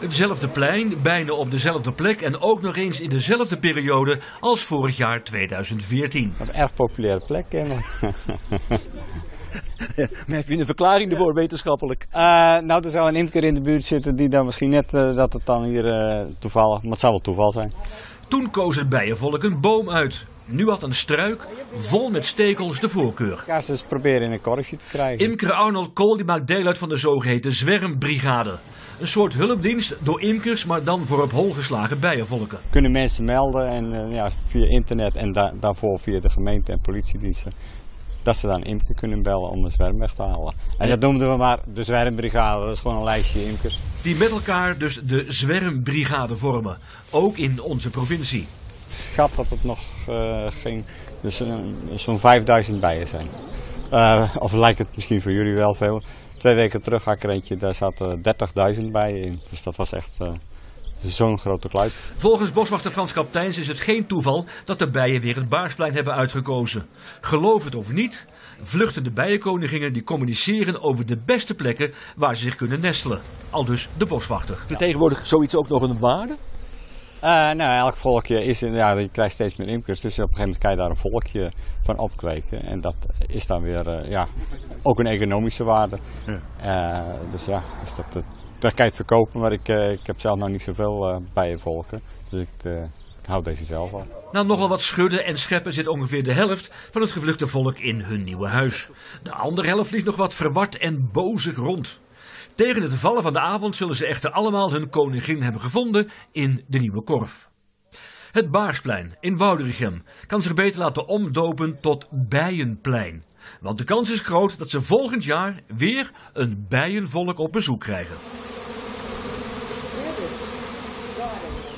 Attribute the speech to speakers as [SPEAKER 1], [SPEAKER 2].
[SPEAKER 1] Hetzelfde plein, bijna op dezelfde plek en ook nog eens in dezelfde periode als vorig jaar 2014.
[SPEAKER 2] Een erg populaire plek.
[SPEAKER 3] Maar heb je een verklaring ervoor wetenschappelijk?
[SPEAKER 2] Nou, er zou een imker in de buurt zitten die dan misschien net dat het dan hier toevallig, maar het zou wel toeval zijn.
[SPEAKER 1] Toen koos het bijenvolk een boom uit. Nu had een struik vol met stekels de voorkeur.
[SPEAKER 2] Ja, ze eens proberen in een korfje te krijgen.
[SPEAKER 1] Imker Arnold Kool die maakt deel uit van de zogeheten zwermbrigade. Een soort hulpdienst door imkers, maar dan voor op hol geslagen bijenvolken.
[SPEAKER 2] Kunnen mensen melden en ja, via internet en daarvoor via de gemeente en politiediensten. Dat ze dan imker kunnen bellen om een zwerm weg te halen. En dat noemden we maar de zwermbrigade, dat is gewoon een lijstje imkers.
[SPEAKER 1] Die met elkaar dus de zwermbrigade vormen, ook in onze provincie.
[SPEAKER 2] Schat dat het nog ging, dus zo'n 5000 bijen zijn. Of lijkt het misschien voor jullie wel veel. 2 weken terug had ik er eentje, daar zaten 30.000 bijen in. Dus dat was echt zo'n grote kluit.
[SPEAKER 1] Volgens boswachter Frans Kapteins is het geen toeval dat de bijen weer het Baarsplein hebben uitgekozen. Geloof het of niet, vluchtende bijenkoningingen die communiceren over de beste plekken waar ze zich kunnen nestelen. Aldus de boswachter.
[SPEAKER 3] Heeft tegenwoordig zoiets ook nog een waarde?
[SPEAKER 2] Nou, elk volkje is, ja, je krijgt steeds meer imkers, dus op een gegeven moment kan je daar een volkje van opkweken. En dat is dan weer ja, ook een economische waarde. Ja. Dus ja, dus dat kan je het verkopen, maar ik heb zelf nog niet zoveel bijenvolken, dus ik hou deze zelf al.
[SPEAKER 1] Na nogal wat schudden en scheppen zit ongeveer de helft van het gevluchte volk in hun nieuwe huis. De andere helft ligt nog wat verward en bozig rond. Tegen het vallen van de avond zullen ze echter allemaal hun koningin hebben gevonden in de nieuwe korf. Het Baarsplein in Woudrichem kan zich beter laten omdopen tot Bijenplein. Want de kans is groot dat ze volgend jaar weer een bijenvolk op bezoek krijgen.